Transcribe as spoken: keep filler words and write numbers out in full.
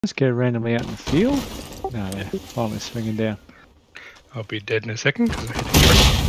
Just go randomly out in the field. No, they're finally swinging down. I'll be dead in a second because I hit a tree.